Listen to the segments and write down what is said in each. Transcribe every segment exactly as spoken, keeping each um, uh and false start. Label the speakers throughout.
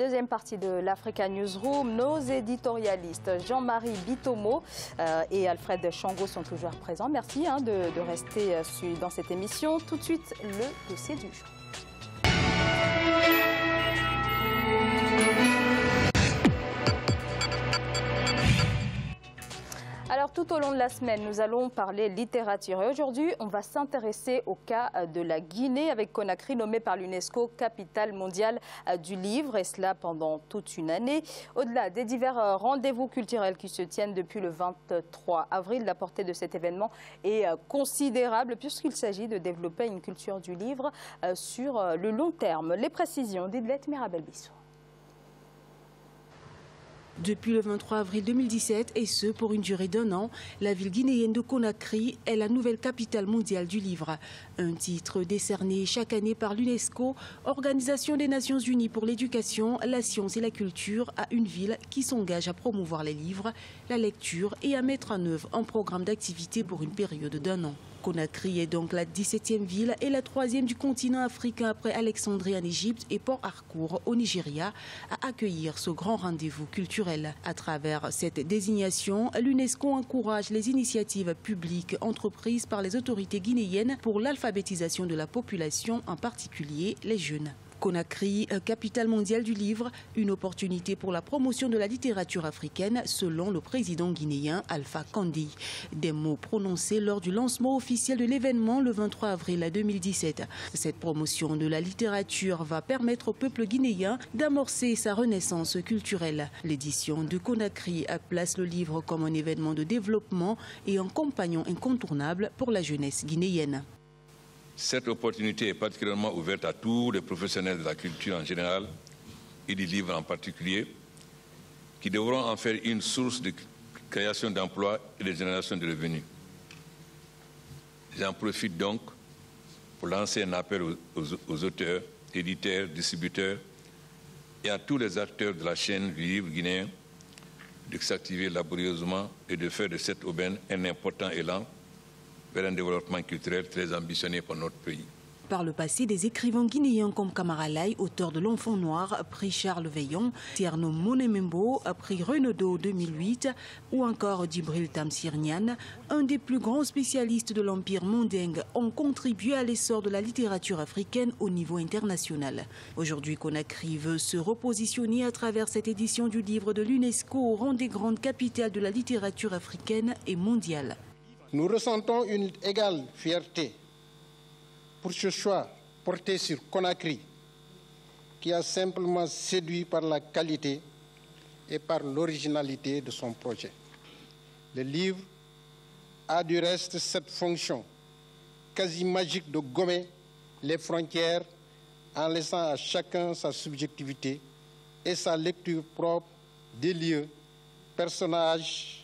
Speaker 1: deuxième partie de l'Africa Newsroom. Nos éditorialistes Jean-Marie Bitomo euh, et Alfred Chango sont toujours présents. Merci hein, de, de rester euh, dans cette émission. Tout de suite, le dossier du jour. Alors tout au long de la semaine, nous allons parler littérature et aujourd'hui, on va s'intéresser au cas de la Guinée avec Conakry nommée par l'UNESCO capitale mondiale du livre et cela pendant toute une année. Au-delà des divers rendez-vous culturels qui se tiennent depuis le vingt-trois avril, la portée de cet événement est considérable puisqu'il s'agit de développer une culture du livre sur le long terme. Les précisions d'Idlette Mirabel-Bissou.
Speaker 2: Depuis le vingt-trois avril deux mille dix-sept, et ce pour une durée d'un an, la ville guinéenne de Conakry est la nouvelle capitale mondiale du livre. Un titre décerné chaque année par l'UNESCO, Organisation des Nations Unies pour l'éducation, la science et la culture, à une ville qui s'engage à promouvoir les livres, la lecture et à mettre en œuvre un programme d'activité pour une période d'un an. Conakry est donc la dix-septième ville et la troisième du continent africain après Alexandrie en Égypte et Port Harcourt au Nigeria à accueillir ce grand rendez-vous culturel. À travers cette désignation, l'UNESCO encourage les initiatives publiques entreprises par les autorités guinéennes pour l'alphabétisation de la population, en particulier les jeunes. Conakry, capitale mondiale du livre, une opportunité pour la promotion de la littérature africaine selon le président guinéen Alpha Condé. Des mots prononcés lors du lancement officiel de l'événement le vingt-trois avril deux mille dix-sept. Cette promotion de la littérature va permettre au peuple guinéen d'amorcer sa renaissance culturelle. L'édition de Conakry place le livre comme un événement de développement et un compagnon incontournable pour la jeunesse guinéenne.
Speaker 3: Cette opportunité est particulièrement ouverte à tous les professionnels de la culture en général et du livre en particulier, qui devront en faire une source de création d'emplois et de génération de revenus. J'en profite donc pour lancer un appel aux, aux, aux auteurs, éditeurs, distributeurs et à tous les acteurs de la chaîne du livre guinéen de s'activer laborieusement et de faire de cette aubaine un important élan vers un développement culturel très ambitionné pour notre pays.
Speaker 2: Par le passé, des écrivains guinéens comme Camara Laye, auteur de L'Enfant Noir, prix Charles Veillon, Tierno Monemembo, prix Renaudot deux mille huit, ou encore Djibril Tamsir Niane, un des plus grands spécialistes de l'Empire mandingue, ont contribué à l'essor de la littérature africaine au niveau international. Aujourd'hui, Conakry veut se repositionner à travers cette édition du livre de l'UNESCO au rang des grandes capitales de la littérature africaine et mondiale.
Speaker 4: Nous ressentons une égale fierté pour ce choix porté sur Conakry, qui a simplement séduit par la qualité et par l'originalité de son projet. Le livre a du reste cette fonction quasi magique de gommer les frontières en laissant à chacun sa subjectivité et sa lecture propre des lieux, personnages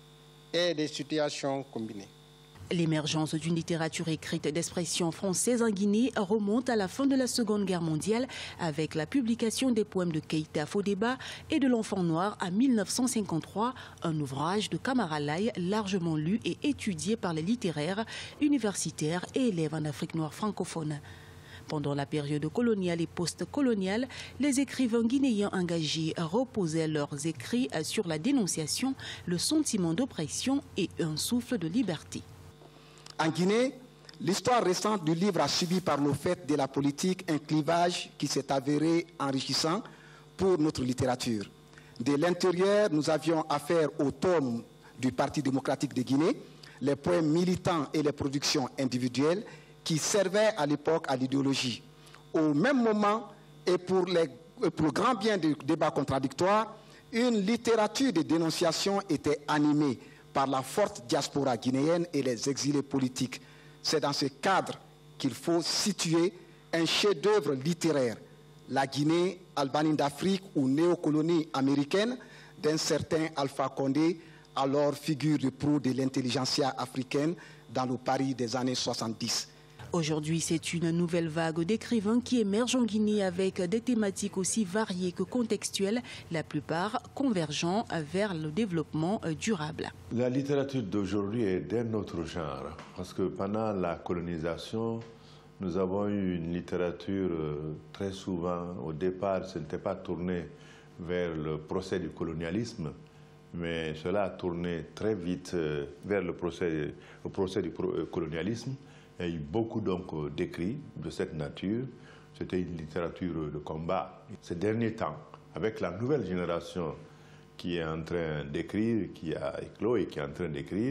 Speaker 4: et des situations combinées.
Speaker 2: L'émergence d'une littérature écrite d'expression française en Guinée remonte à la fin de la Seconde Guerre mondiale avec la publication des poèmes de Keïta Fodéba et de L'Enfant Noir en mille neuf cent cinquante-trois, un ouvrage de Camara Laye largement lu et étudié par les littéraires, universitaires et élèves en Afrique noire francophone. Pendant la période coloniale et post-coloniale, les écrivains guinéens engagés reposaient leurs écrits sur la dénonciation, le sentiment d'oppression et un souffle de liberté.
Speaker 5: En Guinée, l'histoire récente du livre a subi par le fait de la politique un clivage qui s'est avéré enrichissant pour notre littérature. De l'intérieur, nous avions affaire au tome du Parti démocratique de Guinée, les poèmes militants et les productions individuelles qui servaient à l'époque à l'idéologie. Au même moment, et pour, les, pour le grand bien du débat contradictoire, une littérature de dénonciation était animée par la forte diaspora guinéenne et les exilés politiques. C'est dans ce cadre qu'il faut situer un chef-d'œuvre littéraire, La Guinée, Albanie d'Afrique ou néocolonie américaine, d'un certain Alpha Condé, alors figure de proue de l'intelligentsia africaine dans le Paris des années soixante-dix.
Speaker 2: Aujourd'hui, c'est une nouvelle vague d'écrivains qui émergent en Guinée avec des thématiques aussi variées que contextuelles, la plupart convergeant vers le développement durable.
Speaker 6: La littérature d'aujourd'hui est d'un autre genre, parce que pendant la colonisation, nous avons eu une littérature euh, très souvent, au départ, ce n'était pas tourné vers le procès du colonialisme, mais cela a tourné très vite euh, vers le procès, le procès du pro colonialisme. Il y a eu beaucoup donc d'écrits de cette nature. C'était une littérature de combat. Ces derniers temps, avec la nouvelle génération qui est en train d'écrire, qui a éclos et qui est en train d'écrire,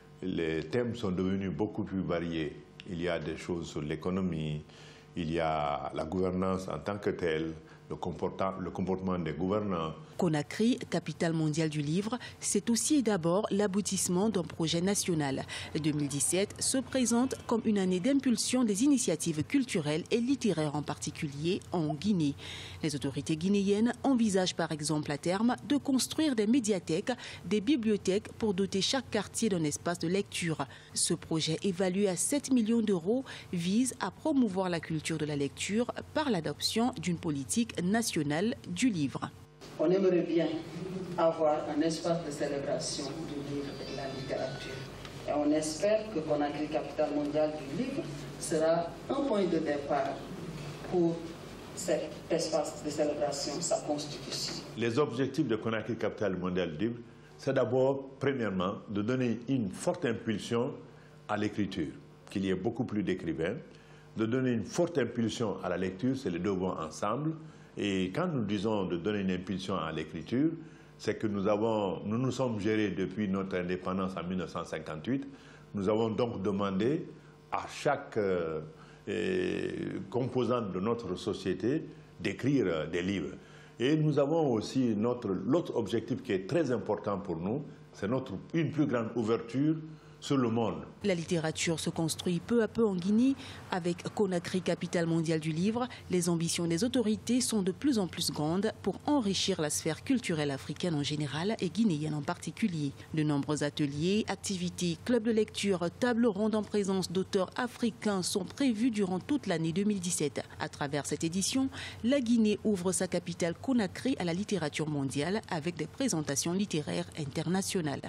Speaker 6: les thèmes sont devenus beaucoup plus variés. Il y a des choses sur l'économie, il y a la gouvernance en tant que telle, le comportement, le comportement des gouvernants.
Speaker 2: Conakry, capitale mondiale du livre, c'est aussi et d'abord l'aboutissement d'un projet national. deux mille dix-sept se présente comme une année d'impulsion des initiatives culturelles et littéraires en particulier en Guinée. Les autorités guinéennes envisagent par exemple à terme de construire des médiathèques, des bibliothèques pour doter chaque quartier d'un espace de lecture. Ce projet évalué à sept millions d'euros vise à promouvoir la culture de la lecture par l'adoption d'une politique nationale du livre.
Speaker 7: On aimerait bien avoir un espace de célébration du livre et de la littérature. Et on espère que Conakry, capitale mondiale du livre, sera un point de départ pour cet espace de célébration, sa constitution.
Speaker 6: Les objectifs de Conakry, capitale mondiale du livre, c'est d'abord, premièrement, de donner une forte impulsion à l'écriture, qu'il y ait beaucoup plus d'écrivains, de donner une forte impulsion à la lecture, c'est les deux vont ensemble. Et quand nous disons de donner une impulsion à l'écriture, c'est que nous, avons, nous nous sommes gérés depuis notre indépendance en mille neuf cent cinquante-huit. Nous avons donc demandé à chaque euh, composante de notre société d'écrire des livres. Et nous avons aussi notre, l'autre objectif qui est très important pour nous, c'est notre, une plus grande ouverture sur le monde.
Speaker 2: La littérature se construit peu à peu en Guinée. Avec Conakry, capitale mondiale du livre, les ambitions des autorités sont de plus en plus grandes pour enrichir la sphère culturelle africaine en général et guinéenne en particulier. De nombreux ateliers, activités, clubs de lecture, tables rondes en présence d'auteurs africains sont prévus durant toute l'année deux mille dix-sept. À travers cette édition, la Guinée ouvre sa capitale Conakry à la littérature mondiale avec des présentations littéraires internationales.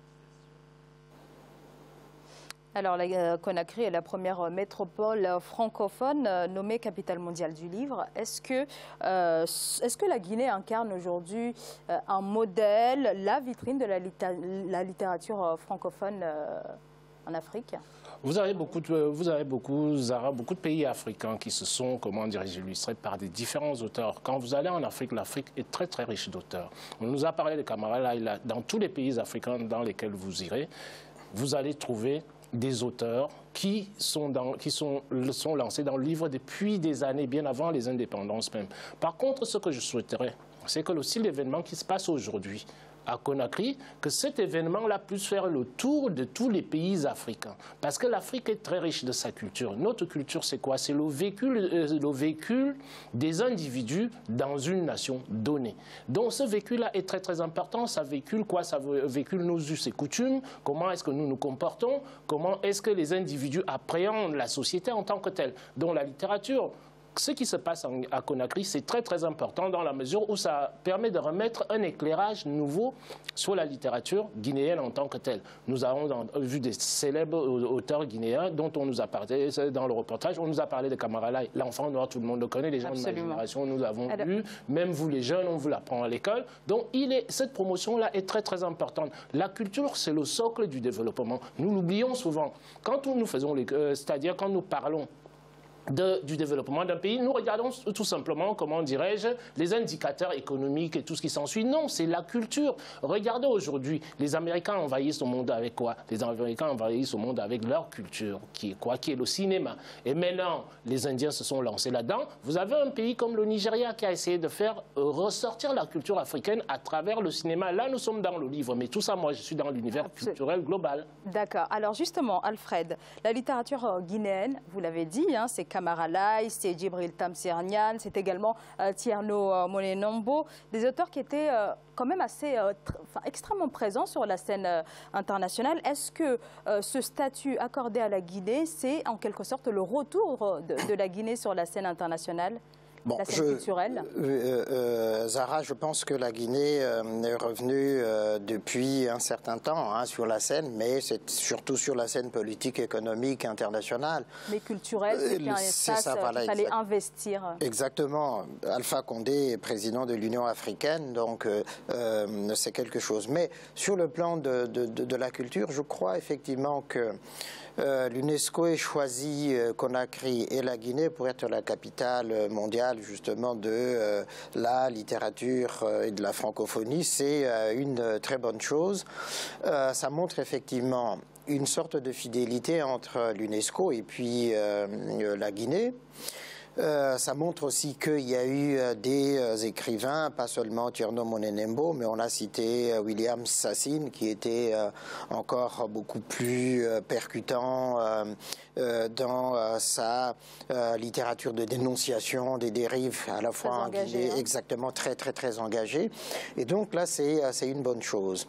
Speaker 1: Alors, la Conakry est la première métropole francophone nommée capitale mondiale du livre. Est-ce que, euh, est-ce que la Guinée incarne aujourd'hui euh, un modèle, la vitrine de la, la littérature francophone euh, en Afrique ?
Speaker 8: Vous avez beaucoup, de, vous avez beaucoup, Zara, beaucoup de pays africains qui se sont, comment dire, illustrés par des différents auteurs. Quand vous allez en Afrique, l'Afrique est très très riche d'auteurs. On nous a parlé de Camara Laila. Dans tous les pays africains dans lesquels vous irez, vous allez trouver des auteurs qui, sont, dans, qui sont, sont lancés dans le livre depuis des années, bien avant les indépendances même. Par contre, ce que je souhaiterais, c'est que aussi l'événement qui se passe aujourd'hui à Conakry, que cet événement-là puisse faire le tour de tous les pays africains. Parce que l'Afrique est très riche de sa culture. Notre culture, c'est quoi? C'est le véhicule, euh, le véhicule des individus dans une nation donnée. Donc ce véhicule-là est très très important. Ça véhicule quoi? Ça véhicule nos us et coutumes. Comment est-ce que nous nous comportons? Comment est-ce que les individus appréhendent la société en tant que telle? Donc la littérature, ce qui se passe en, à Conakry, c'est très très important dans la mesure où ça permet de remettre un éclairage nouveau sur la littérature guinéenne en tant que telle. Nous avons dans, vu des célèbres auteurs guinéens dont on nous a parlé dans le reportage. On nous a parlé de Camara Laila, l'enfant noir, tout le monde le connaît, les gens Absolument. de ma génération, nous avons Alors... lu, même vous les jeunes, on vous l'apprend à l'école. Donc il est, cette promotion-là est très très importante. La culture, c'est le socle du développement. Nous l'oublions souvent. Quand nous faisons, les, euh, c'est-à-dire quand nous parlons De, du développement d'un pays, nous regardons tout simplement, comment dirais-je, les indicateurs économiques et tout ce qui s'ensuit. Non, c'est la culture. Regardez aujourd'hui, les Américains envahissent le monde avec quoi? Les Américains envahissent le monde avec leur culture, qui est quoi? Qui est le cinéma. Et maintenant, les Indiens se sont lancés là-dedans. Vous avez un pays comme le Nigeria qui a essayé de faire euh, ressortir la culture africaine à travers le cinéma. Là, nous sommes dans le livre, mais tout ça, moi, je suis dans l'univers culturel global. D'accord. Alors justement, Alfred, la littérature guinéenne, vous l'avez dit, hein, c'est Camara Laila, c'est Djibril Tamsir-Niane, c'est également euh, Thierno euh, Monenombo, des auteurs qui étaient euh, quand même assez, euh, extrêmement présents sur la scène euh, internationale. Est-ce que euh, ce statut accordé à la Guinée, c'est en quelque sorte le retour de, de la Guinée sur la scène internationale ?
Speaker 9: Bon,
Speaker 1: la scène
Speaker 9: je,
Speaker 1: culturelle
Speaker 9: euh, euh, Zahra, je pense que la Guinée euh, est revenue euh, depuis un certain temps hein, sur la scène, mais c'est surtout sur la scène politique, économique, internationale.
Speaker 1: Mais culturelle, c'était un espace
Speaker 9: ça, voilà,
Speaker 1: qu'il fallait
Speaker 9: exact.
Speaker 1: investir.
Speaker 9: Exactement. Alpha Condé est président de l'Union africaine, donc euh, euh, c'est quelque chose. Mais sur le plan de, de, de, de la culture, je crois effectivement que Euh, l'UNESCO ait choisi euh, Conakry et la Guinée pour être la capitale mondiale justement de euh, la littérature euh, et de la francophonie. C'est euh, une euh, très bonne chose. Euh, ça montre effectivement une sorte de fidélité entre l'UNESCO et puis euh, euh, la Guinée. Euh, ça montre aussi qu'il y a eu euh, des euh, écrivains, pas seulement Tierno Monenembo, mais on a cité euh, William Sassine, qui était euh, encore beaucoup plus euh, percutant euh, euh, dans euh, sa euh, littérature de dénonciation des dérives, à la fois en Guinée, hein. Exactement, très très très engagé. Et donc là, c'est c'est une bonne chose.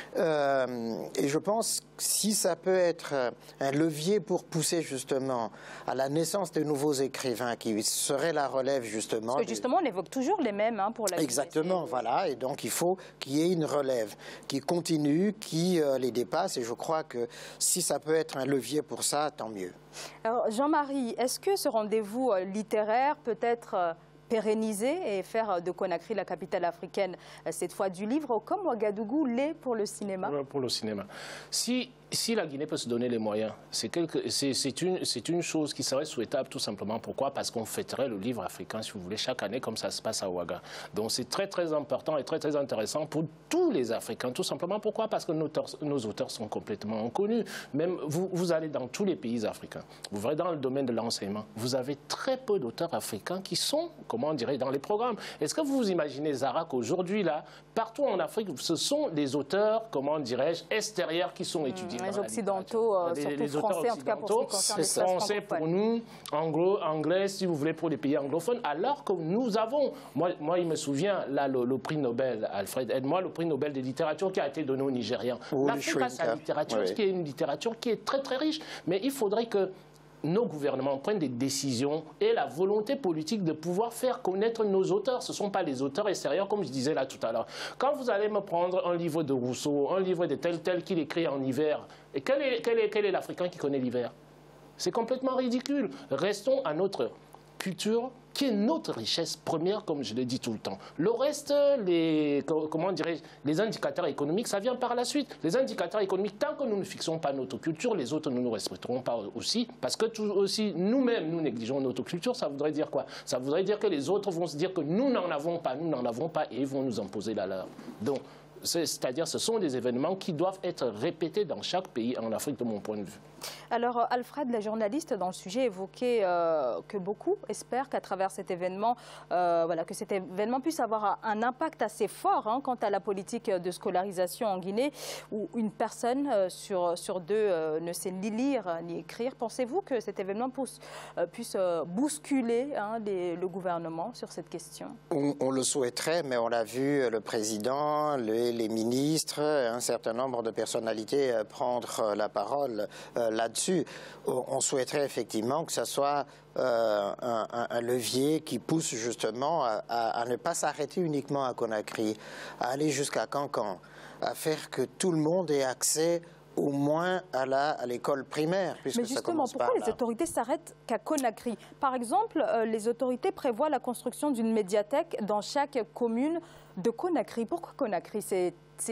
Speaker 9: Euh, et je pense que si ça peut être un levier pour pousser justement à la naissance de nouveaux écrivains qui seraient la relève justement.
Speaker 1: Parce que justement, on évoque toujours les mêmes hein, pour la
Speaker 9: Exactement, Guinée. Voilà. Et donc il faut qu'il y ait une relève qui continue, qui euh, les dépasse. Et je crois que si ça peut être un levier pour ça, tant mieux.
Speaker 1: Alors Jean-Marie, est-ce que ce rendez-vous littéraire peut être euh, pérenniser et faire de Conakry la capitale africaine, cette fois du livre, comme Ouagadougou l'est pour le cinéma?
Speaker 8: Pour le cinéma. Si, si la Guinée peut se donner les moyens, c'est une, une chose qui serait souhaitable tout simplement. Pourquoi? Parce qu'on fêterait le livre africain, si vous voulez, chaque année, comme ça se passe à Ouaga. Donc c'est très très important et très très intéressant pour tous les Africains, tout simplement. Pourquoi? Parce que nos auteurs, nos auteurs sont complètement inconnus. Même vous, vous allez dans tous les pays africains, vous verrez dans le domaine de l'enseignement, vous avez très peu d'auteurs africains qui sont, comment on dirait, dans les programmes. Est-ce que vous vous imaginez, Zahra, qu'aujourd'hui, là, partout en Afrique, ce sont des auteurs, comment dirais-je, extérieurs qui sont étudiés.
Speaker 1: Mmh, les occidentaux, euh,
Speaker 8: les,
Speaker 1: surtout
Speaker 8: les
Speaker 1: français, en tout cas pour ce qui concerne les
Speaker 8: français pour nous, anglo, anglais, si vous voulez, pour les pays anglophones, alors que nous avons, moi, moi il me souvient, là, le, le prix Nobel, Alfred, aide-moi, le prix Nobel de littérature qui a été donné aux Nigériens. L'Afrique a sa littérature, oui. Qui est une littérature qui est très très riche, mais il faudrait que nos gouvernements prennent des décisions et la volonté politique de pouvoir faire connaître nos auteurs. Ce ne sont pas les auteurs extérieurs, comme je disais là tout à l'heure. Quand vous allez me prendre un livre de Rousseau, un livre de tel tel qu'il écrit en hiver, et quel est, quel est, quel est l'Africain qui connaît l'hiver? C'est complètement ridicule. Restons à notre culture, qui est notre richesse première, comme je le dis tout le temps. Le reste, les, comment dirais-je, les indicateurs économiques, ça vient par la suite. Les indicateurs économiques, tant que nous ne fixons pas notre culture, les autres ne nous respecteront pas aussi. Parce que tout aussi, nous-mêmes, nous négligeons notre culture, ça voudrait dire quoi? Ça voudrait dire que les autres vont se dire que nous n'en avons pas, nous n'en avons pas, et ils vont nous imposer la leur. Donc, c'est-à-dire ce sont des événements qui doivent être répétés dans chaque pays en Afrique, de mon point de vue.
Speaker 1: Alors, Alfred, la journaliste dans le sujet, évoquait euh, que beaucoup espèrent qu'à travers cet événement, euh, voilà, que cet événement puisse avoir un impact assez fort hein, quant à la politique de scolarisation en Guinée, où une personne euh, sur, sur deux euh, ne sait ni lire ni écrire. Pensez-vous que cet événement puisse, euh, puisse euh, bousculer hein, les, le gouvernement sur cette question?
Speaker 9: on, on le souhaiterait, mais on l'a vu, le président, les, les ministres, un certain nombre de personnalités euh, prendre la parole euh, là-dessus. On souhaiterait effectivement que ce soit euh, un, un levier qui pousse justement à, à, à ne pas s'arrêter uniquement à Conakry, à aller jusqu'à Cancan, à faire que tout le monde ait accès au moins à l'école primaire.
Speaker 1: Mais justement, pourquoi les autorités s'arrêtent qu'à Conakry? Par exemple, euh, les autorités prévoient la construction d'une médiathèque dans chaque commune de Conakry. Pourquoi Conakry? C'est...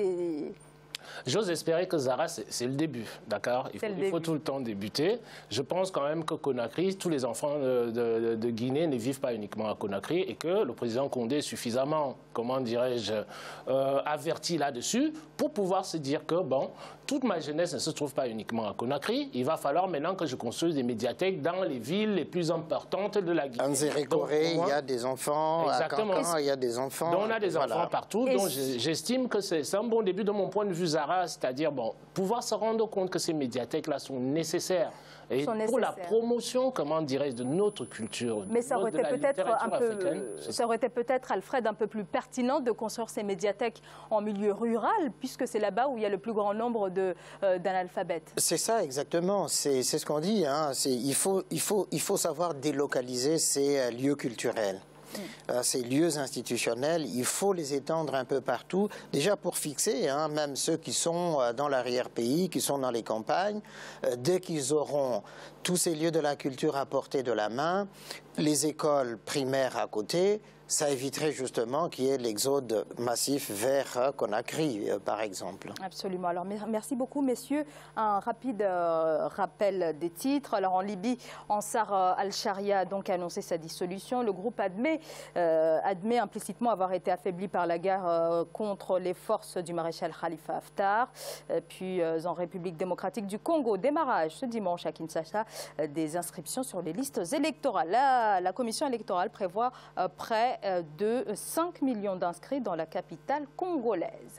Speaker 8: J'ose espérer que Zahra, c'est le début, d'accord? Il, il faut tout le temps débuter. Je pense quand même que Conakry, tous les enfants de, de, de Guinée ne vivent pas uniquement à Conakry et que le président Condé est suffisamment, comment dirais-je, euh, averti là-dessus pour pouvoir se dire que, bon, toute ma jeunesse ne se trouve pas uniquement à Conakry. Il va falloir maintenant que je construise des médiathèques dans les villes les plus importantes de la Guinée.
Speaker 9: En Zérékoré, il y a des enfants.
Speaker 8: Exactement.
Speaker 9: À Cancan, il y a des enfants.
Speaker 8: Donc on a des
Speaker 9: voilà.
Speaker 8: enfants partout. Et donc j'estime que c'est un bon début de mon point de vue, Zahra, c'est-à-dire bon, pouvoir se rendre compte que ces médiathèques-là sont nécessaires. Et pour nécessaires. La promotion, comment dirais-je, de notre culture.
Speaker 1: Mais ça aurait été peut-être un peu, ça aurait été peut-être, Alfred, un peu plus pertinent de construire ces médiathèques en milieu rural, puisque c'est là-bas où il y a le plus grand nombre euh, d'analphabètes.
Speaker 9: C'est ça, exactement. C'est ce qu'on dit. Hein. Il faut, il, faut, il faut savoir délocaliser ces lieux culturels. Euh, ces lieux institutionnels, il faut les étendre un peu partout, déjà pour fixer, hein, même ceux qui sont euh, dans l'arrière-pays, qui sont dans les campagnes, euh, dès qu'ils auront tous ces lieux de la culture à portée de la main, les écoles primaires à côté, ça éviterait justement qu'il y ait l'exode massif vers euh, Conakry, euh, par exemple.
Speaker 1: Absolument. Alors, merci beaucoup, messieurs. Un rapide euh, rappel des titres. Alors, en Libye, Ansar al-Sharia a donc annoncé sa dissolution. Le groupe admet, euh, admet implicitement avoir été affaibli par la guerre euh, contre les forces du maréchal Khalifa Haftar. Euh, puis, euh, en République démocratique du Congo, démarrage ce dimanche à Kinshasa euh, des inscriptions sur les listes électorales. La, la commission électorale prévoit euh, près de cinq millions d'inscrits dans la capitale congolaise.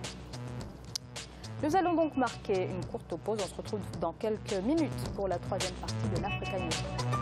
Speaker 1: Nous allons donc marquer une courte pause. On se retrouve dans quelques minutes pour la troisième partie de l'Africa News.